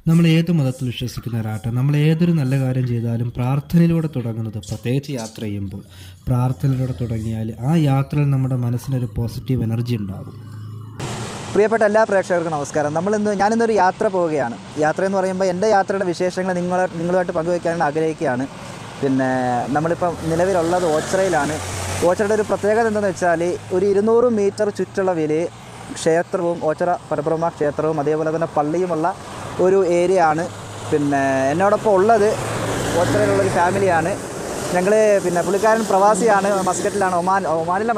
നമ്മൾ ഏത് മതത്തിൽ വിശ്വസിക്കുന്നവരാട്ടെ, നമ്മൾ ഏതൊരു നല്ല കാര്യം ചെയ്താലും പ്രാർത്ഥനയിലൂടെ തുടങ്ങുന്നത്, പ്രത്യേകിച്ച് യാത്ര ചെയ്യുമ്പോൾ പ്രാർത്ഥനയിലൂടെ തുടങ്ങിയാൽ ആ യാത്രയിൽ നമ്മുടെ മനസ്സിനൊരു പോസിറ്റീവ് എനർജി ഉണ്ടാകും. പ്രിയപ്പെട്ട എല്ലാ പ്രേക്ഷകർക്കും നമസ്കാരം. ഞാനിന്നൊരു യാത്ര പോവുകയാണ്. യാത്ര എന്ന് പറയുമ്പോൾ എൻ്റെ യാത്രയുടെ വിശേഷങ്ങൾ നിങ്ങളുമായിട്ട് പങ്കുവയ്ക്കാൻ ആഗ്രഹിക്കുകയാണ്. പിന്നെ നമ്മളിപ്പം നിലവിലുള്ളത് ഓച്ചിറയിലാണ്. ഓച്ചിറയുടെ ഒരു പ്രത്യേകത എന്താണെന്ന് വെച്ചാൽ ഒരു 200 മീറ്റർ ചുറ്റളവിൽ ക്ഷേത്രവും ഓച്ചിറ പരബ്രഹ്മ ക്ഷേത്രവും അതേപോലെ തന്നെ പള്ളിയുമുള്ള ഒരു ഏരിയ ആണ്. പിന്നെ എന്നോടൊപ്പം ഉള്ളത് ഓച്ചിറയിലുള്ളൊരു ഫാമിലിയാണ്. ഞങ്ങൾ പിന്നെ പുള്ളിക്കാരൻ പ്രവാസിയാണ്, മസ്കറ്റിലാണ്. ഒമാനിലെ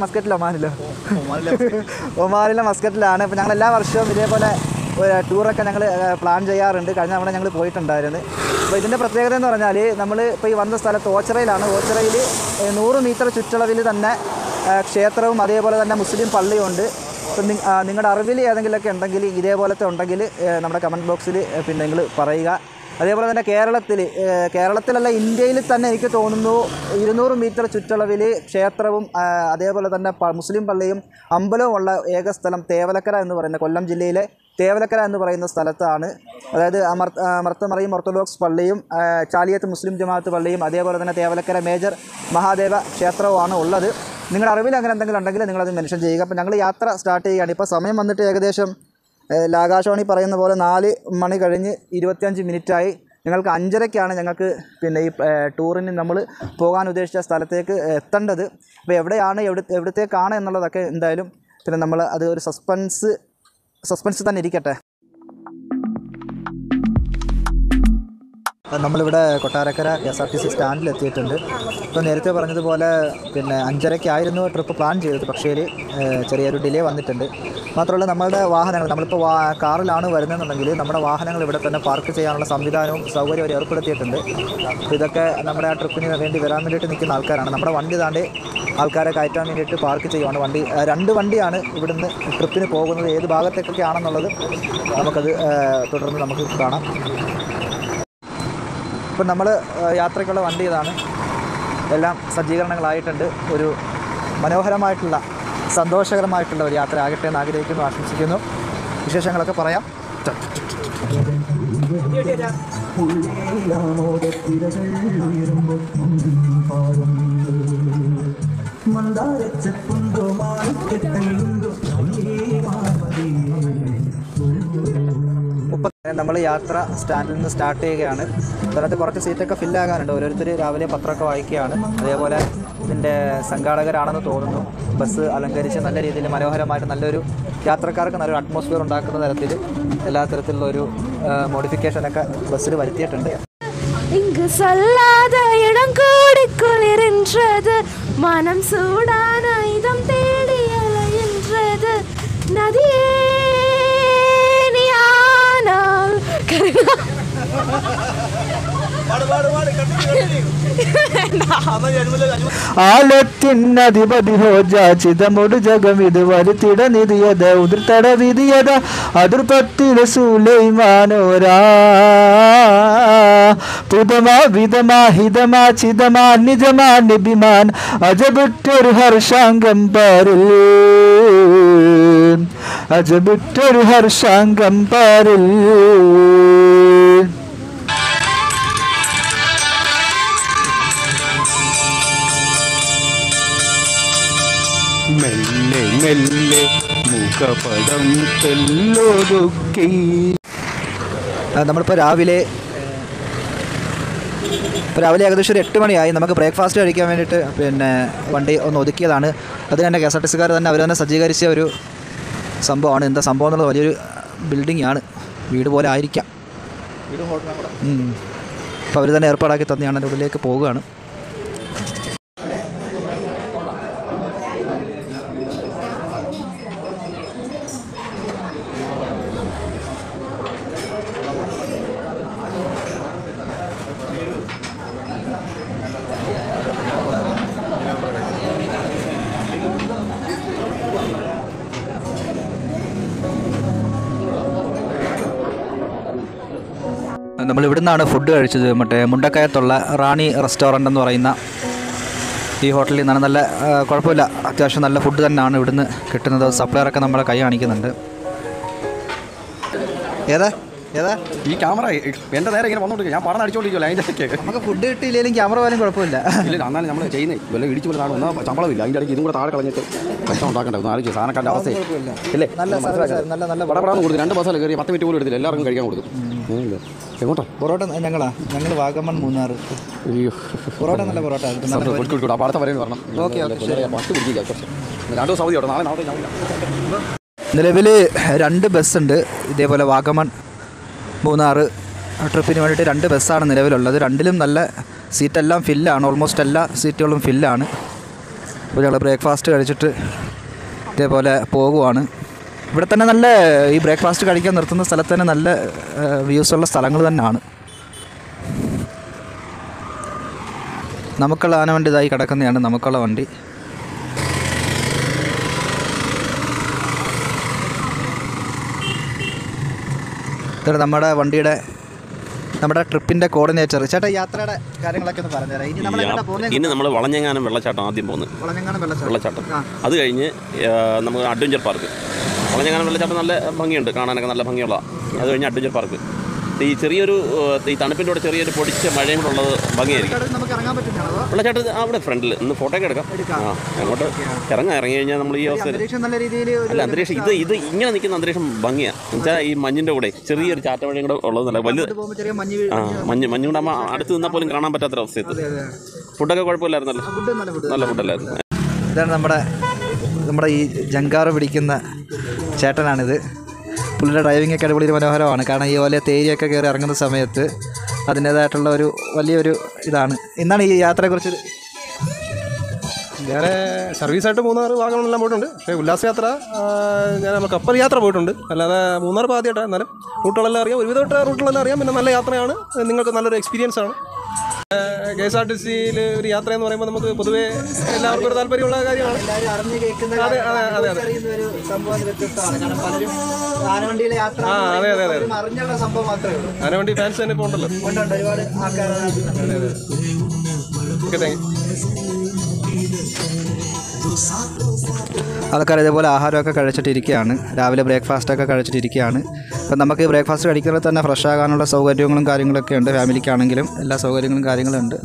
മസ്കറ്റിലാണ്. അപ്പോൾ ഞങ്ങൾ എല്ലാ വർഷവും ഇതേപോലെ ഒരു ടൂറൊക്കെ ഞങ്ങൾ പ്ലാൻ ചെയ്യാറുണ്ട്. കഴിഞ്ഞ തവണ ഞങ്ങൾ പോയിട്ടുണ്ടായിരുന്നു. അപ്പോൾ ഇതിൻ്റെ പ്രത്യേകത എന്ന് പറഞ്ഞാൽ നമ്മൾ ഇപ്പോൾ ഈ വന്ന സ്ഥലത്ത് ഓച്ചിറയിലാണ്. ഓച്ചിറയിൽ 100 മീറ്റർ ചുറ്റളവിൽ തന്നെ ക്ഷേത്രവും അതേപോലെ തന്നെ മുസ്ലിം പള്ളിയുണ്ട്. അപ്പം നിങ്ങളുടെ അറിവിൽ ഏതെങ്കിലുമൊക്കെ ഉണ്ടെങ്കിൽ ഇതേപോലത്തെ ഉണ്ടെങ്കിൽ നമ്മുടെ കമൻറ്റ് ബോക്സിൽ പിന്നെ നിങ്ങൾ പറയുക. അതേപോലെ തന്നെ കേരളത്തിലല്ല ഇന്ത്യയിൽ തന്നെ എനിക്ക് തോന്നുന്നു 200 മീറ്റർ ചുറ്റളവിൽ ക്ഷേത്രവും അതേപോലെ തന്നെ മുസ്ലിം പള്ളിയും അമ്പലവും ഉള്ള ഏക സ്ഥലം തേവലക്കര എന്ന് പറയുന്ന കൊല്ലം ജില്ലയിലെ തേവലക്കര എന്ന് പറയുന്ന സ്ഥലത്താണ്. അതായത് മർത്തമറിയം ഓർത്തഡോക്സ് പള്ളിയും ചാലിയത്ത് മുസ്ലിം ജമാഅത്ത് പള്ളിയും അതേപോലെ തന്നെ തേവലക്കര മേജർ മഹാദേവ ക്ഷേത്രവുമാണ് ഉള്ളത്. നിങ്ങളുടെ അറിവിൽ അങ്ങനെ എന്തെങ്കിലും ഉണ്ടെങ്കിൽ നിങ്ങളത് മെൻഷൻ ചെയ്യുക. അപ്പോൾ ഞങ്ങൾ യാത്ര സ്റ്റാർട്ട് ചെയ്യുകയാണ്. ഇപ്പോൾ സമയം വന്നിട്ട് ഏകദേശം ആകാശവാണി പറയുന്ന പോലെ 4 മണി കഴിഞ്ഞ് 25 മിനിറ്റായി. ഞങ്ങൾക്ക് 5:30ക്കാണ് ഞങ്ങൾക്ക് പിന്നെ ഈ ടൂറിന് നമ്മൾ പോകാൻ ഉദ്ദേശിച്ച സ്ഥലത്തേക്ക് എത്തേണ്ടത്. അപ്പോൾ എവിടത്തേക്കാണ് എന്നുള്ളതൊക്കെ എന്തായാലും പിന്നെ നമ്മൾ അത് ഒരു സസ്പെൻസ് തന്നെ ഇരിക്കട്ടെ. നമ്മളിവിടെ കൊട്ടാരക്കര KSRTC സ്റ്റാൻഡിൽ എത്തിയിട്ടുണ്ട്. ഇപ്പോൾ നേരത്തെ പറഞ്ഞതുപോലെ പിന്നെ 5:30ക്കായിരുന്നു ട്രിപ്പ് പ്ലാൻ ചെയ്തത്. പക്ഷേ ചെറിയൊരു ഡിലേ വന്നിട്ടുണ്ട്. മാത്രമല്ല നമ്മളുടെ വാഹനങ്ങൾ, നമ്മളിപ്പോൾ കാറിലാണ് വരുന്നതെന്നുണ്ടെങ്കിൽ നമ്മുടെ വാഹനങ്ങൾ ഇവിടെ തന്നെ പാർക്ക് ചെയ്യാനുള്ള സംവിധാനവും സൗകര്യവും അവർ ഏർപ്പെടുത്തിയിട്ടുണ്ട്. അപ്പോൾ ഇതൊക്കെ നമ്മുടെ ആ ട്രിപ്പിന് വേണ്ടി വരാൻ വേണ്ടിയിട്ട് നിൽക്കുന്ന ആൾക്കാരാണ്. നമ്മുടെ വണ്ടി താണ്ടി ആൾക്കാരെ കയറ്റാൻ വേണ്ടിയിട്ട് പാർക്ക് ചെയ്യുവാണ്. 2 വണ്ടിയാണ് ഇവിടുന്ന് ട്രിപ്പിന് പോകുന്നത്. ഏത് ഭാഗത്തേക്കൊക്കെ ആണെന്നുള്ളത് നമുക്കത് തുടർന്ന് നമുക്ക് കാണാം. ഇപ്പം നമ്മൾ യാത്രയ്ക്കുള്ള വണ്ടി ഇതാണ്. എല്ലാം സജ്ജീകരണങ്ങളായിട്ടുണ്ട്. ഒരു മനോഹരമായിട്ടുള്ള സന്തോഷകരമായിട്ടുള്ള ഒരു യാത്ര ആകട്ടെ എന്ന് ആഗ്രഹിക്കുന്നു, ആശംസിക്കുന്നു. വിശേഷങ്ങളൊക്കെ പറയാം. നമ്മൾ യാത്ര സ്റ്റാൻഡിൽ നിന്ന് സ്റ്റാർട്ട് ചെയ്യുകയാണ്. അതിനകത്ത് കുറച്ച് സീറ്റൊക്കെ ഫില്ലാകാനുണ്ട്. ഓരോരുത്തർ രാവിലെ പത്രമൊക്കെ വായിക്കുകയാണ്. അതേപോലെ ഇതിൻ്റെ സംഘാടകരാണെന്ന് തോന്നുന്നു. ബസ് അലങ്കരിച്ച് നല്ല രീതിയിൽ മനോഹരമായിട്ട് നല്ലൊരു യാത്രക്കാർക്ക് നല്ലൊരു അറ്റ്മോസ്ഫിയർ ഉണ്ടാക്കുന്ന തരത്തിൽ എല്ലാ തരത്തിലുള്ള ഒരു മോഡിഫിക്കേഷനൊക്കെ ബസ്സിൽ വരുത്തിയിട്ടുണ്ട്. இங்கு சொல்லாத இடம் கூடி குளிர்ன்றது, மனம் சூடான இதம் தேடி அலைகின்றது, நதியே நீ ஆனால் ആലത്തിനധിപതി ഹോജാചിതമൊടു ജഗമിത് വരുത്തിട നിധിയത ഉതിർത്തട വിധിയത അതിർപ്പത്തിലെ സുലൈമാനോരാ പുതമാ വിതമാ ഹിതമാ ചിതമാ നിജമാ നിബിമാൻ അജബുറ്റൊരു ഹർഷാംഗം പാരിൽ അജബുറ്റൊരു ഹർഷാംഗം പാരിൽ. മെല്ലെ മെല്ലെ മുഖപടം തെല്ലൊതുക്കി. നമ്മളിപ്പോൾ രാവിലെ ഏകദേശം ഒരു 8 മണിയായി. നമുക്ക് ബ്രേക്ക്ഫാസ്റ്റ് കഴിക്കാൻ വേണ്ടിയിട്ട് പിന്നെ വണ്ടി ഒന്ന് ഒതുക്കിയതാണ്. അത് തന്നെ KSRTCക്കാർ തന്നെ അവർ തന്നെ സജ്ജീകരിച്ച ഒരു സംഭവമാണ്. എന്താ സംഭവം എന്നുള്ളത് വലിയൊരു ബിൽഡിംഗ് ആണ്, വീട് പോലെ ആയിരിക്കാം. അപ്പോൾ അവർ തന്നെ ഏർപ്പാടാക്കി തന്നെയാണ് അതിൻ്റെ ഉള്ളിലേക്ക് പോവുകയാണ്. നമ്മൾ ഇവിടുന്നാണ് ഫുഡ് കഴിച്ചത്. മറ്റേ മുണ്ടക്കയത്തുള്ള റാണി റെസ്റ്റോറൻ്റ് എന്ന് പറയുന്ന ഈ ഹോട്ടലിൽ നിന്നാണ്. നല്ല കുഴപ്പമില്ല, അത്യാവശ്യം നല്ല ഫുഡ് തന്നെയാണ് ഇവിടുന്ന് കിട്ടുന്നത്. സപ്ലയറൊക്കെ നമ്മളെ കൈ കാണിക്കുന്നുണ്ട്. ഏതാ ഏതാ ഈ ക്യാമറ എൻ്റെ നേരെ ഇങ്ങനെ വന്നോണ്ടിരിക്കും, ഞാൻ പറഞ്ഞ അടിച്ചോണ്ടിരിക്കുമല്ലോ അതിൻ്റെ ഇടയ്ക്ക്. നമുക്ക് ഫുഡ് കിട്ടിയില്ലെങ്കിലും ക്യാമറ പോലും കുഴപ്പമില്ല. ഇല്ല എന്നാലും നമ്മൾ ചെയ്യുന്നത് വല്ല ഇടിച്ചു പോലെ ഒന്നും ശമ്പളമില്ല, അതിൻ്റെ ഇടയ്ക്ക് ഇതും കൂടെ താഴെ കളഞ്ഞിട്ട് പൈസ ഉണ്ടാക്കണ്ടേ. ഒന്ന് ആലോചിച്ച് സാധനക്കാരുടെ അവസ്ഥ ഇല്ലേ. നല്ല പടപടാന്ന് കൊടുത്തു, 2 ബസ്സല്ലേ കയറി 10 മിനിറ്റ് പോലും എടുത്തില്ല, എല്ലാവർക്കും കഴിക്കാൻ കൊടുത്തു. എങ്ങോട്ടാ പൊറോട്ട? ഞങ്ങൾ വാഗമൺ മൂന്നാർ. അയ്യോ പൊറോട്ട നല്ല പൊറോട്ട. അപ്പോൾ അടുത്ത വരെയെന്ന് പറഞ്ഞു. ഓക്കെ 10 പിടിക്കില്ല കുറച്ച് 2 ദിവസം അവധി കേട്ടോ. നാളെ നിലവിൽ 2 ബസ്സുണ്ട് ഇതേപോലെ വാഗമൺ മൂന്നാർ ട്രിപ്പിന് വേണ്ടിയിട്ട്. 2 ബസ്സാണ് നിലവിലുള്ളത്. 2ലും നല്ല സീറ്റെല്ലാം ഫില്ലാണ്, ഓൾമോസ്റ്റ് എല്ലാ സീറ്റുകളും ഫില്ലാണ്. അപ്പോൾ ഞങ്ങൾ ബ്രേക്ക്ഫാസ്റ്റ് കഴിച്ചിട്ട് ഇതേപോലെ പോകുവാണ്. ഇവിടെ തന്നെ നല്ല ഈ ബ്രേക്ക്ഫാസ്റ്റ് കഴിക്കാൻ നിർത്തുന്ന സ്ഥലത്ത് തന്നെ നല്ല വ്യൂസുള്ള സ്ഥലങ്ങൾ തന്നെയാണ്. നമുക്കുള്ള ആനവണ്ടി ഇതായി കിടക്കുന്നതാണ് നമുക്കുള്ള വണ്ടി. ഇതാണ് നമ്മുടെ ട്രിപ്പിൻ്റെ കോർഡിനേറ്റർ. ചേട്ടാ യാത്രയുടെ കാര്യങ്ങളൊക്കെ ഒന്ന് പറഞ്ഞുതരാം. ഇനി നമ്മൾ വളഞ്ഞെങ്ങാനം വെള്ളച്ചാട്ടം ആദ്യം പോകുന്നത്. വെള്ളച്ചാട്ടം അത് കഴിഞ്ഞ് നമുക്ക് അഡ്വഞ്ചർ പാർക്ക്. വളഞ്ഞെങ്ങാനം വെള്ളച്ചാട്ടം നല്ല ഭംഗിയുണ്ട്, കാണാനൊക്കെ നല്ല ഭംഗിയുള്ളതാണ്. അത് കഴിഞ്ഞ് അഡ്വഞ്ചർ പാർക്ക്. ഈ ചെറിയൊരു ഈ തണുപ്പിൻ്റെ കൂടെ ചെറിയൊരു പൊടിച്ച മഴയും കൂടെ ഉള്ളത് ഭംഗിയായിരിക്കും. വെള്ളച്ചാട്ടം അവിടെ ഫ്രണ്ടിൽ ഇന്ന് ഫോട്ടോ ഒക്കെ എടുക്കാം. അങ്ങോട്ട് ഇറങ്ങി കഴിഞ്ഞാൽ നമ്മൾ ഈ അവസ്ഥ അല്ല അന്തരീക്ഷം ഇത് ഇങ്ങനെ നിൽക്കുന്ന അന്തരീക്ഷം ഭംഗിയാണ്. എന്നുവെച്ചാൽ ഈ മഞ്ഞിൻ്റെ കൂടെ ചെറിയൊരു ചാറ്റമഴയും കൂടെ ഉള്ളത് നല്ല വലിയ മഞ്ഞ് കൂടെ നമ്മൾ അടുത്ത് നിന്നാൽ പോലും കാണാൻ പറ്റാത്തൊരവസ്ഥയത്ത്. ഫുഡൊക്കെ കുഴപ്പമില്ലായിരുന്നല്ലോ, നല്ല ഫുഡല്ലായിരുന്നു. ഇതാണ് നമ്മുടെ ഈ ജങ്കാറ് പിടിക്കുന്ന ചേട്ടനാണിത്. പുള്ളിയുടെ ഡ്രൈവിംഗ് ഒക്കെ അടിപൊളി മനോഹരമാണ്. കാരണം ഈ പോലെ തേരിയൊക്കെ കയറി ഇറങ്ങുന്ന സമയത്ത് അതിൻ്റേതായിട്ടുള്ള വലിയൊരു ഇതാണ്. എന്താണ് ഈ യാത്രയെക്കുറിച്ച്? ഞാൻ സർവീസായിട്ട് മൂന്നാർ വാഗമണെല്ലാം പോയിട്ടുണ്ട്. പക്ഷേ ഉല്ലാസയാത്ര നമ്മൾ കപ്പൽ യാത്ര പോയിട്ടുണ്ട്. അല്ലാതെ മൂന്നാർ ആദ്യമായിട്ടാണ്. എന്നാലും റൂട്ടുകളെല്ലാം അറിയാം, ഒരുവിധപ്പെട്ട റൂട്ടുകളെല്ലാം അറിയാം. പിന്നെ നല്ല യാത്രയാണ്, നിങ്ങൾക്ക് നല്ലൊരു എക്സ്പീരിയൻസ് ആണ്. KSRTC ഒരു യാത്ര എന്ന് പറയുമ്പോൾ നമുക്ക് പൊതുവേ എല്ലാവർക്കും ഒരു താല്പര്യമുള്ള കാര്യമാണ്. അതെ അതെ അതെ ആനവണ്ടി ഫാൻസ് തന്നെ ഇപ്പോൾ ഉണ്ടല്ലോ. Okay, thank you. ആൾക്കാർ ഇതേപോലെ ആഹാരമൊക്കെ കഴിച്ചിട്ടിരിക്കുകയാണ്. രാവിലെ ബ്രേക്ക്ഫാസ്റ്റൊക്കെ കഴിച്ചിട്ടിരിക്കുകയാണ്. അപ്പം നമുക്ക് ബ്രേക്ക്ഫാസ്റ്റ് കഴിക്കുമ്പോൾ തന്നെ ഫ്രഷ് ആകാനുള്ള സൗകര്യങ്ങളും കാര്യങ്ങളൊക്കെ ഉണ്ട്. ഫാമിലിക്കാണെങ്കിലും എല്ലാ സൗകര്യങ്ങളും കാര്യങ്ങളുണ്ട്.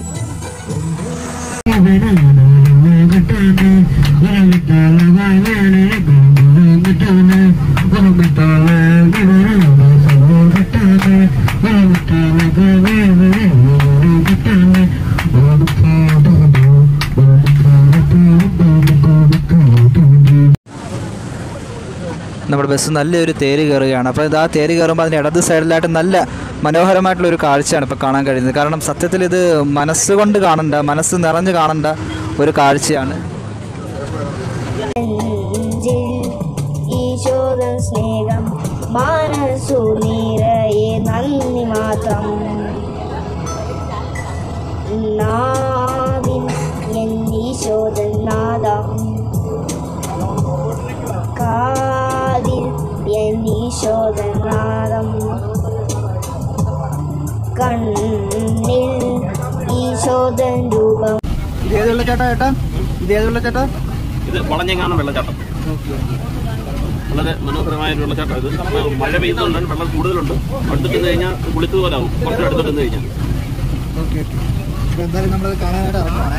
നമ്മുടെ ബസ് നല്ലൊരു തേര് കയറുകയാണ്. അപ്പോൾ ഇത് ആ തേര് കയറുമ്പോൾ അതിൻ്റെ ഇടത് സൈഡിലായിട്ട് നല്ല മനോഹരമായിട്ടുള്ളൊരു കാഴ്ചയാണ് ഇപ്പോൾ കാണാൻ കഴിയുന്നത്. കാരണം സത്യത്തിൽ ഇത് മനസ്സുകൊണ്ട് കാണണ്ട, മനസ്സ് നിറഞ്ഞ് കാണേണ്ട ഒരു കാഴ്ചയാണ്. ഈശോദൻ സ്നേഹം മനസ്സു നിറയെ നന്ദി മാത്രം. നാവിൻ എന്നീശോദൻ നാദം കാതിൽ എന്നീശോദൻ നാദം കണ്ണിൽ ഈശോദൻ രൂപം. ഇതേതുള്ള ചേട്ടാ? ഇത് വളഞ്ഞെങ്ങാനം വെള്ളച്ചാട്ടം. വളരെ മനോഹരമായൊരു വെള്ളച്ചാട്ടം. ഇത് മഴ പെയ്യുന്നതുകൊണ്ടാണ് വെള്ളം കൂടുതലുണ്ട്. അടുത്തിട്ട് കഴിഞ്ഞാൽ കുളിത്തത് പോലാവും കുറച്ച് അടുത്തിട്ട് കഴിഞ്ഞാൽ. എന്തായാലും നമ്മളത് കാണാനായിട്ട് ഇറങ്ങുവാണ്.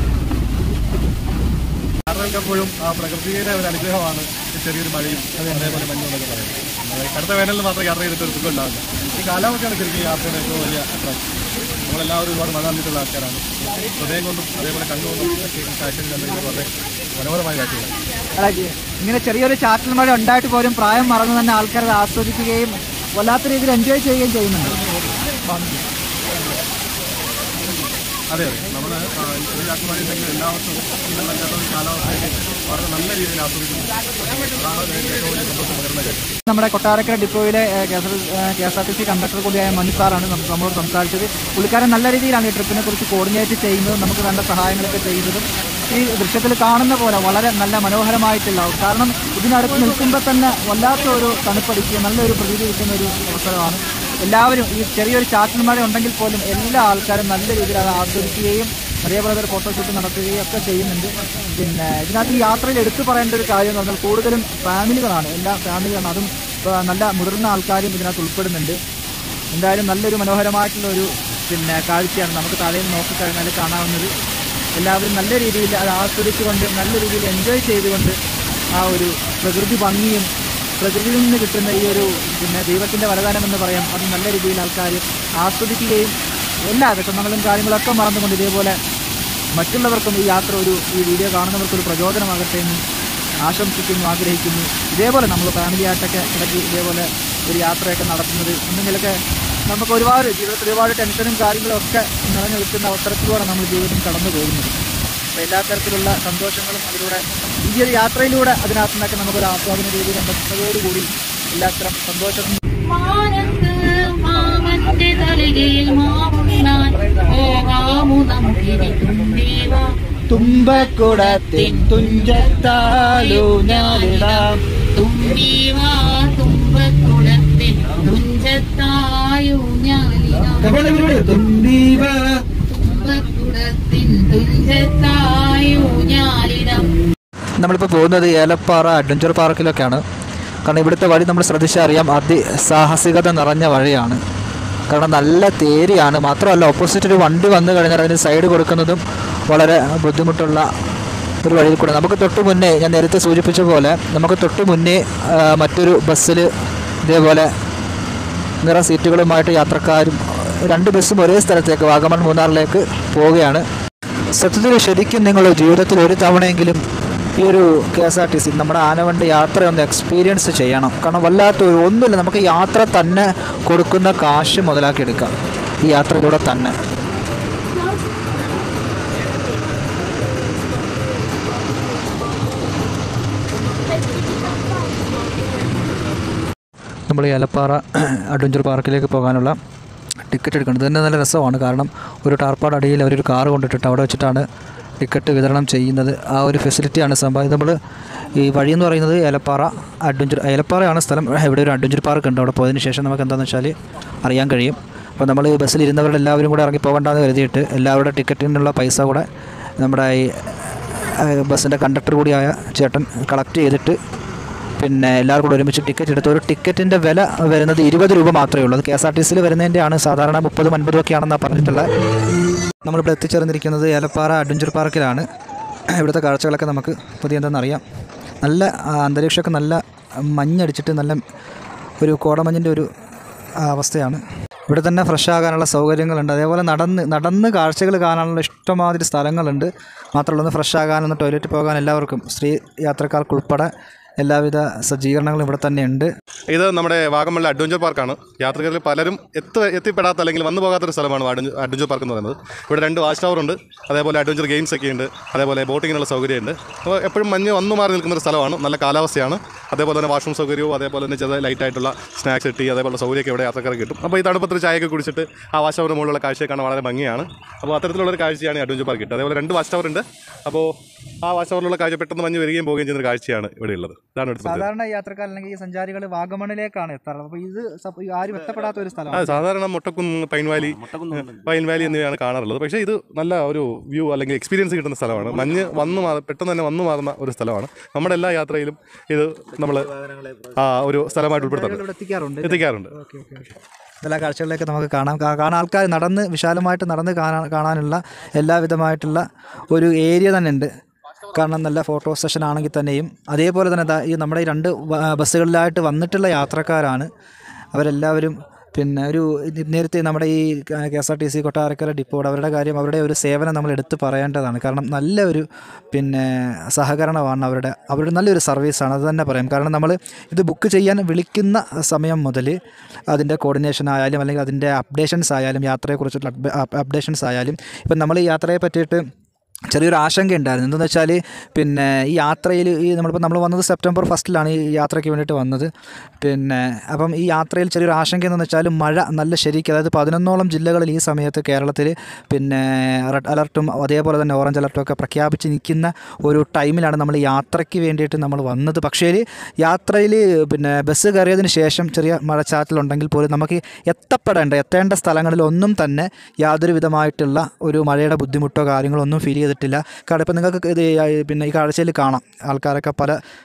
യാത്രകൾക്കെപ്പോഴും ആ പ്രകൃതിയുടെ ഒരു അനുഗ്രഹമാണ് ചെറിയൊരു മഴയും അതേപോലെ മഞ്ഞും എന്നൊക്കെ പറയുന്നത്. കടുത്ത വേനലിൽ മാത്രം യാത്ര ചെയ്തിട്ട് ഒരു സുഖം ഉണ്ടാവില്ല. ഈ കാലാവസ്ഥയാണ് ശരിക്കും യാത്രയുടെ ഏറ്റവും വലിയ അട്രാക്ഷൻ. നമ്മളെല്ലാവരും ഒരുപാട് മഴ കണ്ടിട്ടുള്ള ആൾക്കാരാണ്. ഹൃദയം കൊണ്ടും അതേപോലെ കണ്ണുകൊണ്ടും കാഴ്ചകൾ കണ്ടെങ്കിൽ വളരെ മനോഹരമായ കാഴ്ചകളാണ്. ഇങ്ങനെ ചെറിയൊരു ചാറ്റൽ മഴ ഉണ്ടായിട്ട് പോലും പ്രായം മറന്ന് തന്നെ ആൾക്കാർ ആസ്വദിക്കുകയും വല്ലാത്ത രീതിയിൽ എൻജോയ് ചെയ്യുകയും ചെയ്യുന്നുണ്ട്. അതെ അതെ, നമ്മൾ ചാറ്റൽമഴയുണ്ടെങ്കിൽ എല്ലാവർക്കും കാലാവസ്ഥയൊക്കെ വളരെ നല്ല രീതിയിൽ ആസ്വദിക്കുന്നു. നമ്മുടെ കൊട്ടാരക്കര ഡിപ്പോയിലെ KSRTC കണ്ടക്ടർ കൂടിയായ മനു സാറാണ് നമ്മളോട് സംസാരിച്ചത്. പുള്ളിക്കാരൻ നല്ല രീതിയിലാണ് ഈ ട്രിപ്പിനെ കുറിച്ച് കോർഡിനേറ്റ് ചെയ്യുന്നതും നമുക്ക് വേണ്ട സഹായങ്ങളൊക്കെ ചെയ്യുന്നതും. ഈ ദൃശ്യത്തിൽ കാണുന്ന പോലെ വളരെ നല്ല മനോഹരമായിട്ടുള്ള, കാരണം ഇതിനടുത്ത് നിൽക്കുമ്പോൾ തന്നെ വല്ലാത്ത ഒരു തണുപ്പടിക്കുക നല്ലൊരു പ്രതീതി കിട്ടുന്ന ഒരു അവസരമാണ്. എല്ലാവരും ഈ ചെറിയൊരു ചാറ്റൽ മഴ ഉണ്ടെങ്കിൽ പോലും എല്ലാ ആൾക്കാരും നല്ല രീതിയിൽ അത് ആസ്വദിക്കുകയും അതേപോലെ ഒരു ഫോട്ടോഷൂട്ട് നടത്തുകയും ഒക്കെ ചെയ്യുന്നുണ്ട്. പിന്നെ ഇതിനകത്ത് ഈ യാത്രയിൽ എടുത്തു പറയേണ്ട ഒരു കാര്യം എന്ന് പറഞ്ഞാൽ കൂടുതലും ഫാമിലികളാണ്, എല്ലാ ഫാമിലികളാണ്. അതും നല്ല മുതിർന്ന ആൾക്കാരും ഇതിനകത്ത് ഉൾപ്പെടുന്നുണ്ട്. എന്തായാലും നല്ലൊരു മനോഹരമായിട്ടുള്ളൊരു കാഴ്ചയാണ് നമുക്ക് താഴെ നിന്ന് നോക്കിക്കഴിഞ്ഞാൽ കാണാവുന്നത്. എല്ലാവരും നല്ല രീതിയിൽ അത് ആസ്വദിച്ചുകൊണ്ട് നല്ല രീതിയിൽ എൻജോയ് ചെയ്തുകൊണ്ട് ആ ഒരു പ്രകൃതി ഭംഗിയും പ്രകൃതിയിൽ നിന്ന് കിട്ടുന്ന ഈ ഒരു ദൈവത്തിൻ്റെ വരദാനം എന്ന് പറയാം, അത് നല്ല രീതിയിൽ ആൾക്കാർ ആസ്വദിക്കുകയും എല്ലാ വിഷമങ്ങളും കാര്യങ്ങളൊക്കെ മറന്നുകൊണ്ട് ഇതേപോലെ മറ്റുള്ളവർക്കും ഈ യാത്ര ഈ വീഡിയോ കാണുന്നവർക്കൊരു പ്രചോദനമാകട്ടെ എന്ന് ആശംസിക്കുന്നു, ആഗ്രഹിക്കുന്നു. ഇതേപോലെ നമ്മൾ ഫാമിലിയായിട്ടൊക്കെ ഇടയ്ക്ക് ഇതേപോലെ ഒരു യാത്രയൊക്കെ നടത്തുന്നത് എന്തെങ്കിലുമൊക്കെ നമുക്ക് ജീവിതത്തിൽ ഒരുപാട് ടെൻഷനും കാര്യങ്ങളും ഒക്കെ നിറഞ്ഞു നിൽക്കുന്ന അവസരത്തിലൂടെ നമ്മൾ ജീവിതം കടന്നു പോകുന്നത്. അപ്പോൾ എല്ലാ തരത്തിലുള്ള സന്തോഷങ്ങളും അതിലൂടെ ഈ ഒരു യാത്രയിലൂടെ അതിനകത്ത് നിന്നൊക്കെ നമുക്കൊരു ആസ്വാദന രീതി കണ്ടെത്തുന്നതോടുകൂടി എല്ലാത്തരം സന്തോഷം തുമ്പക്കുടത്തിൻ തുഞ്ചത്താലൂഞ്ഞാലിടാം തുമ്പക്കുടത്തിൻ തുഞ്ചത്തായൂഞ്ഞാലിടാം തുമ്പക്കുടത്തിൻ തുഞ്ചത്തായൂഞ്ഞാലിടാം. നമ്മളിപ്പോൾ പോകുന്നത് ഏലപ്പാറ അഡ്വഞ്ചർ പാർക്കിലൊക്കെയാണ്. കാരണം ഇവിടുത്തെ വഴി നമ്മൾ ശ്രദ്ധിച്ചാൽ അറിയാം, അതിസാഹസികത നിറഞ്ഞ വഴിയാണ്. കാരണം നല്ല തേരിയാണ്. മാത്രമല്ല ഓപ്പോസിറ്റ് ഒരു വണ്ടി വന്നു കഴിഞ്ഞാൽ അതിന് സൈഡ് കൊടുക്കുന്നതും വളരെ ബുദ്ധിമുട്ടുള്ള ഒരു വഴിയിൽ കൂടെ. നമുക്ക് തൊട്ട് മുന്നേ ഞാൻ നേരത്തെ സൂചിപ്പിച്ച പോലെ നമുക്ക് തൊട്ട് മുന്നേ മറ്റൊരു ബസ്സിൽ ഇതേപോലെ നിറ സീറ്റുകളുമായിട്ട് യാത്രക്കാരും 2 ബസ്സും ഒരേ സ്ഥലത്തേക്ക് വാഗമൺ മൂന്നാറിലേക്ക് പോവുകയാണ്. സത്യത്തിൽ ശരിക്കും നിങ്ങൾ ജീവിതത്തിൽ ഒരു തവണയെങ്കിലും ഈ ഒരു KSRTC നമ്മുടെ ആനവണ്ടി യാത്രയൊന്ന് എക്സ്പീരിയൻസ് ചെയ്യണം. കാരണം വല്ലാത്തൊരു ഒന്നുമില്ല, നമുക്ക് യാത്ര തന്നെ കൊടുക്കുന്ന കാശ് മുതലാക്കിയെടുക്കാം ഈ യാത്രയിലൂടെ തന്നെ. നമ്മൾ ഏലപ്പാറ അഡ്വഞ്ചർ പാർക്കിലേക്ക് പോകാനുള്ള ടിക്കറ്റ് എടുക്കുന്നത് തന്നെ നല്ല രസമാണ്. കാരണം ഒരു ടാർപ്പാട് അടിയിൽ അവരൊരു കാറ് കൊണ്ടിട്ടിട്ട് അവിടെ വെച്ചിട്ടാണ് ടിക്കറ്റ് വിതരണം ചെയ്യുന്നത്. ആ ഒരു ഫെസിലിറ്റിയാണ് സംഭവം. നമ്മൾ ഈ വഴിയെന്ന് പറയുന്നത് ഏലപ്പാറയാണ് സ്ഥലം. ഇവിടെ ഒരു അഡ്വഞ്ചർ പാർക്ക് ഉണ്ട്. അവിടെ പോയതിന് ശേഷം നമുക്ക് എന്താണെന്ന് വെച്ചാൽ അറിയാൻ കഴിയും. അപ്പോൾ നമ്മൾ ഈ ബസ്സിൽ ഇരുന്നവരെല്ലാവരും കൂടെ ഇറങ്ങി പോകണ്ടെന്ന് കരുതിയിട്ട് എല്ലാവരുടെ ടിക്കറ്റിനുള്ള പൈസ കൂടെ നമ്മുടെ ഈ ബസ്സിൻ്റെ കണ്ടക്ടർ കൂടിയായ ചേട്ടൻ കളക്ട് ചെയ്തിട്ട് പിന്നെ എല്ലാവർക്കും കൂടെ ഒരുമിച്ച് ടിക്കറ്റ് എടുത്ത് ഒരു ടിക്കറ്റിൻ്റെ വില വരുന്നത് 20 രൂപ മാത്രമേ ഉള്ളൂ. അത് KSRTCയിൽ വരുന്നതിൻ്റെയാണ്. സാധാരണ 30-50 ഒക്കെയാണെന്നാണ് പറഞ്ഞിട്ടുള്ളത്. നമ്മളിപ്പോൾ എത്തിച്ചേർന്നിരിക്കുന്നത് ഏലപ്പാറ അഡ്വഞ്ചർ പാർക്കിലാണ്. ഇവിടുത്തെ കാഴ്ചകളൊക്കെ നമുക്ക് പുതിയ എന്താണെന്നറിയാം. നല്ല അന്തരീക്ഷമൊക്കെ നല്ല മഞ്ഞടിച്ചിട്ട് നല്ല ഒരു കോടമഞ്ഞിൻ്റെ ഒരു അവസ്ഥയാണ്. ഇവിടെ തന്നെ ഫ്രഷ് ആകാനുള്ള സൗകര്യങ്ങളുണ്ട്. അതേപോലെ നടന്ന് കാഴ്ചകൾ കാണാനുള്ള ഇഷ്ടമാതിരി സ്ഥലങ്ങളുണ്ട്. മാത്രമല്ല ഒന്ന് ഫ്രഷ് ആകാനൊന്ന് ടോയ്ലറ്റ് പോകാൻ എല്ലാവർക്കും സ്ത്രീ യാത്രക്കാർക്കുൾപ്പെടെ എല്ലാവിധ സജ്ജീകരണങ്ങളും ഇവിടെ തന്നെ ഉണ്ട്. ഇത് നമ്മുടെ വാഗമണിലെ അഡ്വഞ്ചർ പാർക്കാണ്. യാത്രികരിൽ പലരും എത്തിപ്പെടാത്ത അല്ലെങ്കിൽ വന്നു പോകാത്തൊരു സ്ഥലമാണ് അഡ്വഞ്ചർ പാർക്ക് എന്ന് പറയുന്നത്. ഇവിടെ 2 വാച്ച് ടവർ ഉണ്ട്. അതേപോലെ അഡ്വഞ്ചർ ഗെയിംസ് ഒക്കെ ഉണ്ട്. അതേപോലെ ബോട്ടിങ്ങിനുള്ള സൗകര്യമുണ്ട്. അപ്പോൾ എപ്പോഴും മഞ്ഞ് വന്നു മാറി നിൽക്കുന്നൊരു സ്ഥലമാണ്. നല്ല കാലാവസ്ഥയാണ്. അതേപോലെ തന്നെ വാഷ്റൂം സൗകര്യവും അതേപോലെ തന്നെ ചെറിയ ലൈറ്റായിട്ടുള്ള സ്നാക്സ് കിട്ടി അതേപോലെ സൗകര്യമൊക്കെ ഇവിടെ യാത്രക്കാർക്ക് കിട്ടും. അപ്പോൾ ഈ തണുപ്പത്തിൽ ചായയൊക്കെ കുടിച്ചിട്ട് ആ വാച്ച് ടവറിന് മുകളിലുള്ള കാഴ്ചയെ കാണാൻ വളരെ ഭംഗിയാണ്. അപ്പോൾ അത്തരത്തിലുള്ളൊരു കാഴ്ചയാണ് അഡ്വഞ്ചർ പാർക്ക് കിട്ടുക. അതേപോലെ 2 വാച്ച് ടവർ ഉണ്ട്. അപ്പോൾ ആ വാച്ച് ടവറിലുള്ള കാഴ്ച പെട്ടെന്ന് മഞ്ഞ് വരികയും പോവുകയും ചെയ്യുന്ന കാഴ്ചയാണ് ഇവിടെ ഉള്ളത്. സാധാരണ യാത്രക്കാർ അല്ലെങ്കിൽ സഞ്ചാരികൾ വാഗമണിലേക്കാണ് എത്താറ്. അപ്പോൾ ഇത് ആരും എത്തപ്പെടാത്ത ഒരു സ്ഥലമാണ്. സാധാരണ മുട്ടക്കുന്ന് പൈൻ വാലി എന്നിവയാണ് കാണാറുള്ളത്. പക്ഷേ ഇത് നല്ല ഒരു വ്യൂ അല്ലെങ്കിൽ എക്സ്പീരിയൻസ് കിട്ടുന്ന സ്ഥലമാണ്. മഞ്ഞ് പെട്ടെന്ന് തന്നെ വന്നു മാറുന്ന ഒരു സ്ഥലമാണ്. നമ്മുടെ എല്ലാ യാത്രയിലും ഇത് നമ്മൾ ഒരു സ്ഥലമായിട്ട് എത്തിക്കാറുണ്ട്. എല്ലാ കാഴ്ചകളിലേക്ക് നമുക്ക് കാണാൻ ആൾക്കാർ വിശാലമായിട്ട് നടന്ന് കാണാനുള്ള എല്ലാവിധമായിട്ടുള്ള ഒരു ഏരിയ തന്നെ ഉണ്ട്. കാരണം നല്ല ഫോട്ടോ സെഷൻ ആണെങ്കിൽ തന്നെയും അതേപോലെ തന്നെ ഈ നമ്മുടെ ഈ 2 ബസ്സുകളിലായിട്ട് വന്നിട്ടുള്ള യാത്രക്കാരാണ് അവരെല്ലാവരും. പിന്നെ നേരത്തെ നമ്മുടെ ഈ KSRTC കൊട്ടാരക്കര ഡിപ്പോയുടെ അവരുടെ ഒരു സേവനം നമ്മൾ എടുത്ത് പറയേണ്ടതാണ്. കാരണം നല്ല ഒരു സഹകരണമാണ് അവരുടെ നല്ലൊരു സർവീസാണ്, അത് തന്നെ പറയാം. കാരണം നമ്മൾ ഇത് ബുക്ക് ചെയ്യാൻ വിളിക്കുന്ന സമയം മുതൽ അതിൻ്റെ കോർഡിനേഷൻ ആയാലും അല്ലെങ്കിൽ അതിൻ്റെ അപ്ഡേഷൻസ് ആയാലും യാത്രയെക്കുറിച്ചുള്ള അപ്ഡേഷൻസ് ആയാലും ഇപ്പം നമ്മൾ ഈ യാത്രയെ പറ്റിയിട്ട് ചെറിയൊരു ആശങ്ക ഉണ്ടായിരുന്നു. എന്തെന്ന് വെച്ചാൽ ഈ യാത്രയിൽ നമ്മൾ വന്നത് സെപ്റ്റംബർ 1 ഈ യാത്രയ്ക്ക് വേണ്ടിയിട്ട് വന്നത്. അപ്പം ഈ യാത്രയിൽ ചെറിയൊരു ആശങ്ക എന്താണെന്ന് വെച്ചാൽ മഴ നല്ല ശരിക്കും, അതായത് 11ഓളം ജില്ലകളിൽ ഈ സമയത്ത് കേരളത്തിൽ റെഡ് അലർട്ടും അതേപോലെ തന്നെ ഓറഞ്ച് അലർട്ടും ഒക്കെ പ്രഖ്യാപിച്ച് നിൽക്കുന്ന ഒരു ടൈമിലാണ് നമ്മൾ യാത്രയ്ക്ക് വേണ്ടിയിട്ട് നമ്മൾ വന്നത്. പക്ഷേ യാത്രയിൽ ബസ് കയറിയതിന് ശേഷം ചെറിയ മഴച്ചാറ്റലുണ്ടെങ്കിൽ പോലും നമുക്ക് എത്തേണ്ട സ്ഥലങ്ങളിലൊന്നും തന്നെ യാതൊരു വിധമായിട്ടുള്ള ഒരു മഴയുടെ ബുദ്ധിമുട്ടോ കാര്യങ്ങളോ ഒന്നും ഫീൽ ചെയ്തിട്ടില്ല. കാരണം ഇപ്പം നിങ്ങൾക്ക് ഈ കാഴ്ചയിൽ കാണാം ആൾക്കാരൊക്കെ പല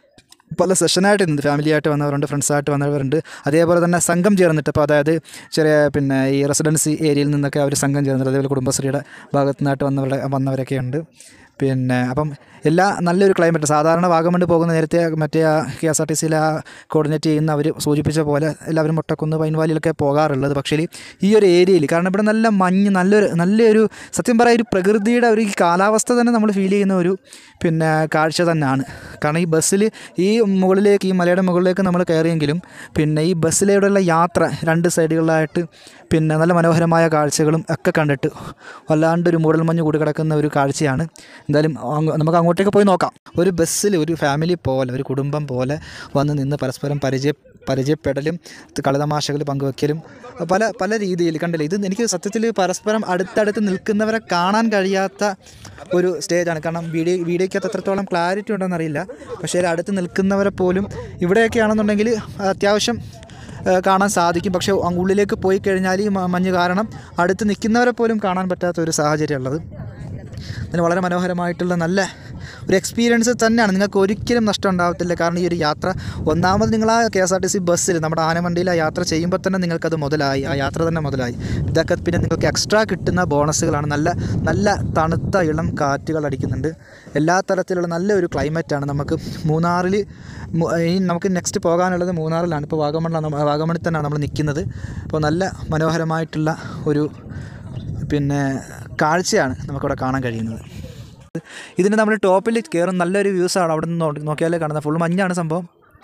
പല സെഷനായിട്ട് നിന്ന് ഫാമിലിയായിട്ട് വന്നവരുണ്ട്, ഫ്രണ്ട്സായിട്ട് വന്നവരുണ്ട്, അതേപോലെ തന്നെ സംഘം ചേർന്നിട്ട് ഇപ്പോൾ അതായത് ചെറിയ പിന്നെ ഈ റെസിഡൻസി ഏരിയയിൽ നിന്നൊക്കെ അവർ സംഘം ചേർന്നിട്ട് അതേപോലെ കുടുംബശ്രീയുടെ ഭാഗത്തു നിന്നായിട്ട് വന്നവരൊക്കെ ഉണ്ട്. പിന്നെ അപ്പം നല്ലൊരു ക്ലൈമറ്റ്. സാധാരണ വാഗമൺ പോകുന്ന നേരത്തെ മറ്റേ KSRTCയിൽ കോർഡിനേറ്റ് ചെയ്യുന്ന അവർ സൂചിപ്പിച്ച പോലെ എല്ലാവരും മുട്ടക്കുന്ന് പൈൻവാലിയിലൊക്കെ പോകാറുള്ളത്. പക്ഷേ ഈ ഒരു ഏരിയയിൽ കാരണം ഇവിടെ നല്ല മഞ്ഞ്, നല്ലൊരു സത്യം പറയാം ഒരു പ്രകൃതിയുടെ ഒരു കാലാവസ്ഥ തന്നെ നമ്മൾ ഫീൽ ചെയ്യുന്ന ഒരു പിന്നെ കാഴ്ച തന്നെയാണ്. കാരണം ഈ ബസ്സിൽ ഈ മുകളിലേക്ക് ഈ മലയുടെ മുകളിലേക്ക് നമ്മൾ കയറിയെങ്കിലും പിന്നെ ഈ ബസ്സിലൂടെയുള്ള യാത്ര 2 സൈഡുകളിലായിട്ട് പിന്നെ നല്ല മനോഹരമായ കാഴ്ചകളും ഒക്കെ കണ്ടിട്ട് വല്ലാണ്ടൊരു മൂടൽമഞ്ഞ് കൂടി കിടക്കുന്ന ഒരു കാഴ്ചയാണ്. എന്തായാലും നമുക്ക് അങ്ങോട്ടേക്ക് പോയി നോക്കാം. ഒരു ബസ്സിൽ ഒരു ഫാമിലി പോലെ, ഒരു കുടുംബം പോലെ വന്ന് നിന്ന് പരസ്പരം പരിചയപ്പെടലും കളിതമാശകൾ പങ്കുവെക്കലും പല രീതിയിൽ കണ്ടില്ലേ. ഇത് എനിക്ക് സത്യത്തിൽ പരസ്പരം അടുത്തടുത്ത് നിൽക്കുന്നവരെ കാണാൻ കഴിയാത്ത ഒരു സ്റ്റേജാണ്. കാരണം വീഡിയോയ്ക്കകത്ത് എത്രത്തോളം ക്ലാരിറ്റി ഉണ്ടെന്നറിയില്ല. പക്ഷേ അടുത്ത് നിൽക്കുന്നവരെ പോലും ഇവിടെയൊക്കെ ആണെന്നുണ്ടെങ്കിൽ അത്യാവശ്യം കാണാൻ സാധിക്കും. പക്ഷേ ഉള്ളിലേക്ക് പോയി കഴിഞ്ഞാൽ ഈ മഞ്ഞ് കാരണം അടുത്ത് നിൽക്കുന്നവരെ പോലും കാണാൻ പറ്റാത്ത ഒരു സാഹചര്യമുള്ളത്. അതിന് വളരെ മനോഹരമായിട്ടുള്ള നല്ല ഒരു എക്സ്പീരിയൻസ് തന്നെയാണ്. നിങ്ങൾക്ക് ഒരിക്കലും നഷ്ടം ഉണ്ടാകത്തില്ല. കാരണം ഈ ഒരു യാത്ര ഒന്നാമത് നിങ്ങൾ ആ KSRTC ബസ്സിൽ നമ്മുടെ ആനവണ്ടിയിൽ ആ യാത്ര ചെയ്യുമ്പോൾ തന്നെ നിങ്ങൾക്കത് മുതലായി, ആ യാത്ര തന്നെ മുതലായി. ഇതൊക്കെ പിന്നെ നിങ്ങൾക്ക് എക്സ്ട്രാ കിട്ടുന്ന ബോണസുകളാണ്. നല്ല തണുത്ത ഇളം കാറ്റുകൾ അടിക്കുന്നുണ്ട്. എല്ലാ തരത്തിലുള്ള നല്ലൊരു ക്ലൈമറ്റാണ്. നമുക്ക് മൂന്നാറിൽ നമുക്ക് നെക്സ്റ്റ് പോകാനുള്ളത് മൂന്നാറിലാണ്. ഇപ്പോൾ വാഗമണിൽ തന്നെയാണ് നമ്മൾ നിൽക്കുന്നത്. അപ്പോൾ നല്ല മനോഹരമായിട്ടുള്ള ഒരു പിന്നെ കാഴ്ചയാണ് നമുക്കിവിടെ കാണാൻ കഴിയുന്നത്. ഇതിന് നമ്മൾ ടോപ്പിൽ കയറും നല്ലൊരു വ്യൂസാണ്. അവിടെ നിന്ന് നോക്കിയാലേ കാണുന്നത് ഫുൾ മഞ്ഞാണ് സംഭവം.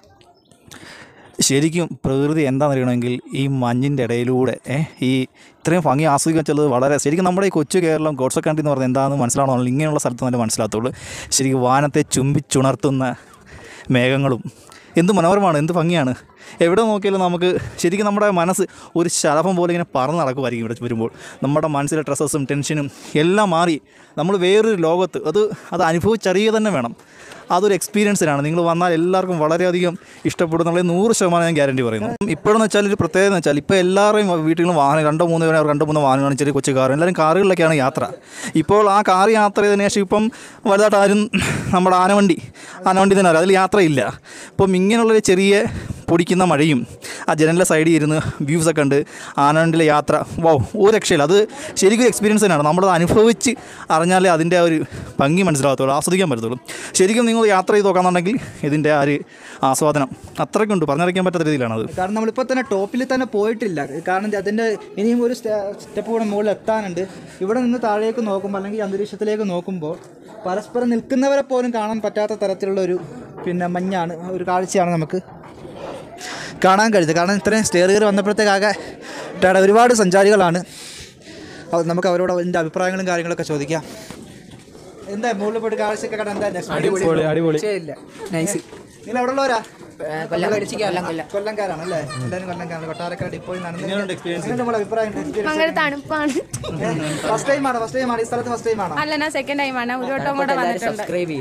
ശരിക്കും പ്രകൃതി എന്താണെന്ന് അറിയണമെങ്കിൽ ഈ മഞ്ഞിൻ്റെ ഇടയിലൂടെ ഈ ഇത്രയും ഭംഗി ആസ്വദിക്കാൻ ചെല്ലുന്നത് വളരെ ശരിക്കും നമ്മുടെ ഈ കൊച്ചു കേരളം ഗോഡ്സ് കൺട്രി എന്ന് പറഞ്ഞാൽ എന്താണെന്ന് മനസ്സിലാവണമെങ്കിൽ ഇങ്ങനെയുള്ള സ്ഥലത്ത് തന്നെ മനസ്സിലാകത്തുള്ളൂ. ശരിക്കും വാനത്തെ ചുംബിച്ചുണർത്തുന്ന മേഘങ്ങളും എന്ത് മനോഹരമാണ്, എന്ത് ഭംഗിയാണ്. എവിടെ നോക്കിയാലും നമുക്ക് ശരിക്കും നമ്മുടെ മനസ്സ് ഒരു ശലഭം പോലെ ഇങ്ങനെ പറന്ന് നടക്കുമായിരിക്കും ഇവിടെ വരുമ്പോൾ. നമ്മുടെ മനസ്സിലെ സ്ട്രെസ്സും ടെൻഷനും എല്ലാം മാറി നമ്മൾ വേറൊരു ലോകത്ത് അത് അനുഭവിച്ചറിയുക തന്നെ വേണം. അതൊരു എക്സ്പീരിയൻസിനാണ്. നിങ്ങൾ വന്നാൽ എല്ലാവർക്കും വളരെയധികം ഇഷ്ടപ്പെടുന്നുള്ള 100% ഞാൻ ഗ്യാരണ്ടി പറയുന്നു. ഇപ്പോഴെന്ന് വെച്ചാൽ ഒരു പ്രത്യേകത എന്ന് വെച്ചാൽ ഇപ്പോൾ എല്ലാവരും വീട്ടിലും വാഹനം 2-3 വാഹനമാണ്, ചെറിയ കൊച്ചു കാർ, എല്ലാവരും കാറുകളിലൊക്കെയാണ് യാത്ര. ഇപ്പോൾ ആ കാർ യാത്ര ചെയ്തതിനു ശേഷം ഇപ്പം വലുതായിട്ട് ആരും നമ്മുടെ ആനവണ്ടി തന്നെ അതിൽ യാത്രയില്ല. ഇപ്പം ഇങ്ങനെയുള്ളൊരു ചെറിയ പൊടിക്കുന്ന മഴയും ആ ജനലിൻ്റെ സൈഡിൽ ഇരുന്ന് വ്യൂസൊക്കെ ഉണ്ട്, ആനവണ്ടിയിലെ യാത്ര ഒരു രക്ഷയില്ല. അത് ശരിക്കും എക്സ്പീരിയൻസ് തന്നെയാണ്. നമ്മളത് അനുഭവിച്ച് അറിഞ്ഞാലേ അതിൻ്റെ ആ ഒരു ഭംഗി മനസ്സിലാകത്തുള്ളൂ, ആസ്വദിക്കാൻ പറ്റത്തുള്ളൂ. ശരിക്കും നിങ്ങൾ യാത്ര ചെയ്ത് നോക്കാന്നുണ്ടെങ്കിൽ ഇതിൻ്റെ ആ ഒരു ആസ്വാദനം അത്രയ്ക്കുണ്ട്, പറഞ്ഞറിയിക്കാൻ പറ്റാത്ത രീതിയിലാണത്. കാരണം നമ്മളിപ്പോൾ തന്നെ ടോപ്പിൽ തന്നെ പോയിട്ടില്ല. കാരണം അതിൻ്റെ ഇനിയും ഒരു സ്റ്റെപ്പ് കൂടെ മുകളിൽ എത്താനുണ്ട്. ഇവിടെ നിന്ന് താഴേക്ക് നോക്കുമ്പോൾ അല്ലെങ്കിൽ അന്തരീക്ഷത്തിലേക്ക് നോക്കുമ്പോൾ പരസ്പരം നിൽക്കുന്നവരെ പോലും കാണാൻ പറ്റാത്ത തരത്തിലുള്ളൊരു പിന്നെ മഞ്ഞാണ്, ഒരു കാഴ്ചയാണ് നമുക്ക് കാണാൻ കഴിയുന്നത്. കാരണം ഇത്രയും സ്റ്റെയർ കയറി വന്നപ്പോഴത്തേക്കാകെ ഒരുപാട് സഞ്ചാരികളാണ്. നമുക്ക് അവരോട് അതിൻ്റെ അഭിപ്രായങ്ങളും കാര്യങ്ങളൊക്കെ ചോദിക്കാം. എന്താ മുകളിൽ പോയിട്ട് കാഴ്ചയൊക്കെ കാണാൻ എന്താ? അടിപൊളി. നിങ്ങൾ എവിടെ ഉള്ളവരാ? കൊല്ലംകാരാണ് അല്ലേ? എല്ലാവരും കൊല്ലംകാരാണ്. കൊട്ടാരക്കര ഡിപ്പോയിൽ നിന്നാണ്. ഭയങ്കര തണുപ്പാണ്. ഫസ്റ്റ് ടൈമാണ് ഈ സ്ഥലത്ത് ഫസ്റ്റ് ടൈമാണോ? അല്ല, ഞാൻ സെക്കൻഡ് ടൈമാണ്. ഒരു വട്ടം കൂടെ വന്നിട്ടുണ്ട്.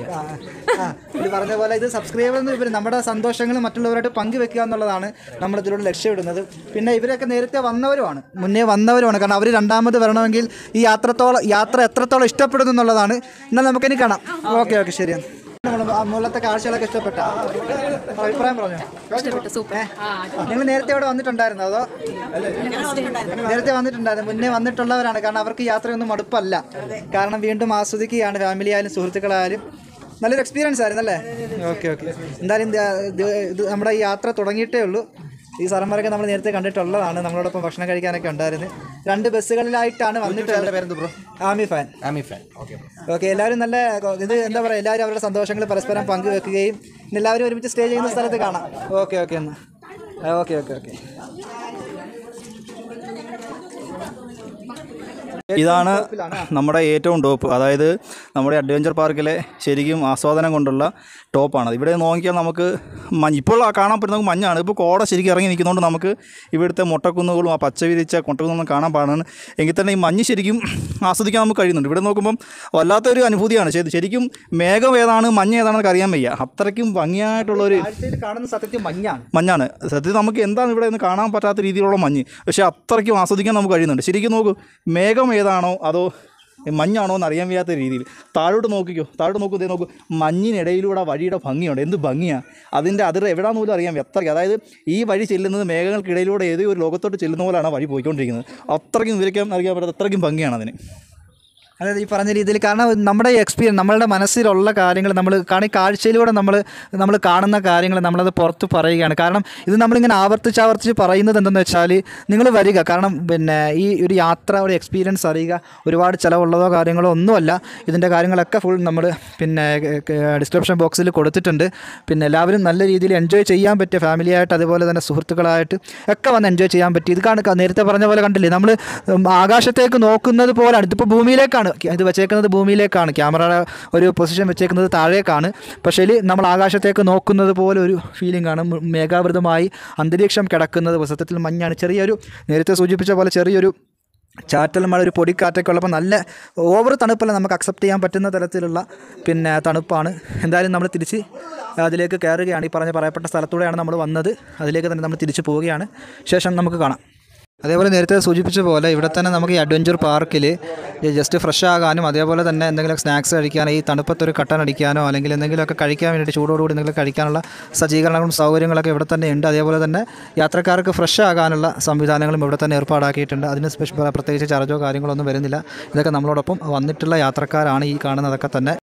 ഇത് പറഞ്ഞ പോലെ ഇത് സബ്സ്ക്രൈബ് എന്ന് നമ്മുടെ സന്തോഷങ്ങൾ മറ്റുള്ളവരായിട്ട് പങ്കുവെക്കുക എന്നുള്ളതാണ് നമ്മൾ ഇതിലൂടെ ലക്ഷ്യമിടുന്നത്. പിന്നെ ഇവരൊക്കെ നേരത്തെ മുന്നേ വന്നവരുമാണ്. കാരണം അവർ രണ്ടാമത് വരണമെങ്കിൽ ഈ യാത്ര എത്രത്തോളം ഇഷ്ടപ്പെടുന്നു എന്നുള്ളതാണ്. എന്നാൽ നമുക്കിനി കാണാം. ഓക്കെ ശരിയാണ്. മുകളിലത്തെ കാഴ്ചകളൊക്കെ ഇഷ്ടപ്പെട്ട അഭിപ്രായം പറഞ്ഞു. നിങ്ങൾ നേരത്തെ ഇവിടെ വന്നിട്ടുണ്ടായിരുന്നു അതോ? നേരത്തെ വന്നിട്ടുണ്ടായിരുന്നു. മുന്നേ വന്നിട്ടുള്ളവരാണ്. കാരണം അവർക്ക് യാത്രയൊന്നും മടുപ്പല്ല. കാരണം വീണ്ടും ആസ്വദിക്കുകയാണ്. ഫാമിലി ആയാലും സുഹൃത്തുക്കളായാലും നല്ലൊരു എക്സ്പീരിയൻസ് ആയിരുന്നു അല്ലേ? ഓക്കെ എന്തായാലും ഇത് നമ്മുടെ ഈ യാത്ര തുടങ്ങിയിട്ടേ ഉള്ളൂ. ഈ സ്ഥലംവരൊക്കെ നമ്മൾ നേരത്തെ കണ്ടിട്ടുള്ളതാണ്. നമ്മളോടൊപ്പം ഭക്ഷണം കഴിക്കാനൊക്കെ ഉണ്ടായിരുന്നു. 2 ബസ്സുകളിലായിട്ടാണ് വന്നിട്ടുള്ളത്. ആമി ഫാൻ. ഓക്കെ എല്ലാവരും നല്ല ഇത് എന്താ പറയുക, എല്ലാവരും അവരുടെ സന്തോഷങ്ങൾ പരസ്പരം പങ്കുവെക്കുകയും എല്ലാവരും ഒരുമിച്ച് സ്റ്റേ ചെയ്യുന്ന സ്ഥലത്ത് കാണാം. ഓക്കെ എന്നാൽ ഓക്കെ ഇതാണ് നമ്മുടെ ഏറ്റവും ടോപ്പ്. അതായത് നമ്മുടെ അഡ്വഞ്ചർ പാർക്കിലെ ശരിക്കും ആസ്വാദനം കൊണ്ടുള്ള ടോപ്പാണത്. ഇവിടെ നോക്കിയാൽ നമുക്ക് ഇപ്പോൾ കാണാൻ പറ്റുന്നത് മഞ്ഞാണ്. ഇപ്പോൾ കോട ശരിക്കും ഇറങ്ങി നിൽക്കുന്നതുകൊണ്ട് നമുക്ക് ഇവിടുത്തെ മൊട്ടക്കുന്നുകളും ആ പച്ച വിരിച്ച മൊട്ടക്കുന്നുകളും കാണാൻ പാടാണ്. എങ്കിൽ തന്നെ ഈ മഞ്ഞ് ശരിക്കും ആസ്വദിക്കാൻ നമുക്ക് കഴിയുന്നുണ്ട്. ഇവിടെ നോക്കുമ്പം വല്ലാത്തൊരു അനുഭൂതിയാണ്. ശരിക്കും മേഘം ഏതാണ് മഞ്ഞ് ഏതാണെന്നൊക്കെ അറിയാൻ വയ്യ. അത്രയ്ക്കും ഭംഗിയായിട്ടുള്ളൊരു മഞ്ഞാണ്. സത്യത്തിൽ നമുക്ക് എന്താണ് ഇവിടെ നിന്ന് കാണാൻ പറ്റാത്ത രീതിയിലുള്ള മഞ്ഞ്, പക്ഷേ അത്രയ്ക്കും ആസ്വദിക്കാൻ നമുക്ക് കഴിയുന്നുണ്ട്. ശരിക്കും നോക്കൂ, മേഘം ഏതാണോ അതോ മഞ്ഞാണോ എന്ന് അറിയാൻ വയ്യാത്ത രീതിയിൽ. താഴോട്ട് നോക്കിക്കോ, താഴോട്ട് നോക്കൂ, ഇതേ നോക്കൂ, മഞ്ഞിനിടയിലൂടെ വഴിയുടെ ഭംഗിയുണ്ട്. എന്ത് ഭംഗിയാണ് അതിൻ്റെ അതിർ എവിടെയാണെന്ന് പോലും അറിയാൻ അത്രയ്ക്ക്. അതായത് ഈ വഴി ചെല്ലുന്നത് മേഘങ്ങൾക്കിടയിലൂടെ ഏതോ ഒരു ലോകത്തോട്ട് ചെല്ലുന്ന പോലെയാണ് ആ വഴി പോയിക്കൊണ്ടിരിക്കുന്നത്. അത്രയ്ക്കും വിവരിക്കാൻ അറിയാൻ പറ്റാത്ത അത്രയ്ക്കും ഭംഗിയാണ് അതിന്. അതായത് ഈ പറഞ്ഞ രീതിയിൽ, കാരണം നമ്മുടെ എക്സ്പീരിയൻസ്, നമ്മളുടെ മനസ്സിലുള്ള കാര്യങ്ങൾ നമ്മൾ കാഴ്ചയിലൂടെ നമ്മൾ കാണുന്ന കാര്യങ്ങൾ നമ്മളത് പുറത്ത് പറയുകയാണ്. കാരണം ഇത് നമ്മളിങ്ങനെ ആവർത്തിച്ച് പറയുന്നത് എന്തെന്ന് വെച്ചാൽ, നിങ്ങൾ വരിക, കാരണം പിന്നെ ഈ ഒരു യാത്ര ഒരു എക്സ്പീരിയൻസ് അറിയുക. ഒരുപാട് ചിലവുള്ളതോ കാര്യങ്ങളോ ഒന്നുമല്ല. ഇതിൻ്റെ കാര്യങ്ങളൊക്കെ ഫുൾ നമ്മൾ പിന്നെ ഡിസ്ക്രിപ്ഷൻ ബോക്സിൽ കൊടുത്തിട്ടുണ്ട്. പിന്നെ എല്ലാവരും നല്ല രീതിയിൽ എൻജോയ് ചെയ്യാൻ പറ്റിയ ഫാമിലിയായിട്ട് അതുപോലെ തന്നെ സുഹൃത്തുക്കളായിട്ട് ഒക്കെ വന്ന് എൻജോയ് ചെയ്യാൻ പറ്റി. ഇത് കാണുക, നേരത്തെ പറഞ്ഞ പോലെ കണ്ടില്ലേ, നമ്മൾ ആകാശത്തേക്ക് നോക്കുന്നത് പോലെയാണ്. ഇതിപ്പോൾ ഭൂമിയിലേക്കാണ് ഇത് വെച്ചേക്കുന്നത്, ഭൂമിയിലേക്കാണ് ക്യാമറയുടെ ഒരു പൊസിഷൻ വെച്ചേക്കുന്നത്, താഴേക്കാണ്. പക്ഷേ നമ്മൾ ആകാശത്തേക്ക് നോക്കുന്നത് പോലെ ഒരു ഫീലിംഗ് ആണ്. മേഘാവൃതമായി അന്തരീക്ഷം കിടക്കുന്നത്, സത്യത്തിൽ മഞ്ഞാണ്. ചെറിയൊരു നേരത്തെ സൂചിപ്പിച്ച പോലെ ചെറിയൊരു ചാറ്റൽ മഴ, ഒരു പൊടിക്കാറ്റൊക്കെ ഉള്ളപ്പോൾ നല്ല ഓവർ തണുപ്പല്ല, നമുക്ക് അക്സെപ്റ്റ് ചെയ്യാൻ പറ്റുന്ന തരത്തിലുള്ള പിന്നെ തണുപ്പാണ്. എന്തായാലും നമ്മൾ തിരിച്ച് അതിലേക്ക് കയറുകയാണ്. ഈ പറയപ്പെട്ട സ്ഥലത്തൂടെയാണ് നമ്മൾ വന്നത്, അതിലേക്ക് തന്നെ നമ്മൾ തിരിച്ച് പോവുകയാണ്. ശേഷം നമുക്ക് കാണാം. അതേപോലെ നേരത്തെ സൂചിപ്പിച്ച പോലെ ഇവിടെ തന്നെ നമുക്ക് ഈ അഡ്വഞ്ചർ പാർക്കിൽ ജസ്റ്റ് ഫ്രഷ് ആകാനും അതേപോലെ തന്നെ എന്തെങ്കിലും സ്നാക്സ് കഴിക്കാനോ, ഈ തണുപ്പത്തൊരു കട്ടൻ അടിക്കാനോ അല്ലെങ്കിൽ എന്തെങ്കിലുമൊക്കെ കഴിക്കാൻ വേണ്ടിയിട്ട് ചൂടോടുകൂടി എന്തെങ്കിലും കഴിക്കാനുള്ള സജ്ജീകരണങ്ങളും സൗകര്യങ്ങളൊക്കെ ഇവിടെ തന്നെ ഉണ്ട്. അതേപോലെ തന്നെ യാത്രക്കാർക്ക് ഫ്രഷ് ആകാനുള്ള സംവിധാനങ്ങളും ഇവിടെ തന്നെ ഏർപ്പാടാക്കിയിട്ടുണ്ട്. അതിന് പ്രത്യേകിച്ച് ചാർജോ കാര്യങ്ങളോ ഒന്നും വരുന്നില്ല. ഇതൊക്കെ നമ്മളോടൊപ്പം വന്നിട്ടുള്ള യാത്രക്കാരാണ് ഈ കാണുന്നതൊക്കെ തന്നെ.